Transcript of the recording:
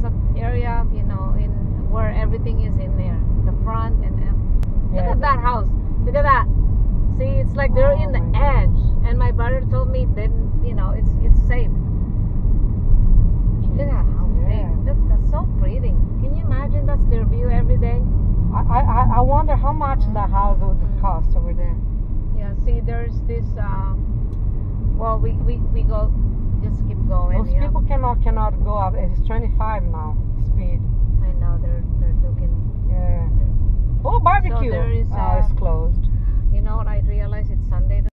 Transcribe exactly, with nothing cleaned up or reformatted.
an area, you know, in where everything is in there, the front and uh, Yeah, look at that house. Look at that. See, it's like they're Oh in the my edge, and my brother told me then, you know, it's it's safe. Look at how Yeah. big. Look, that's so pretty. Can you imagine that's their view every day? I, I, I wonder how much Mm. the house would Mm. cost over there. Yeah. See, there's this. Um, well, we, we we go. Just keep going. Those yeah. people cannot cannot go up. It's twenty-five now speed. I know they're they're looking. Yeah. Oh, barbecue. there is, oh, uh, it's closed. You know what? I realize it's Sunday.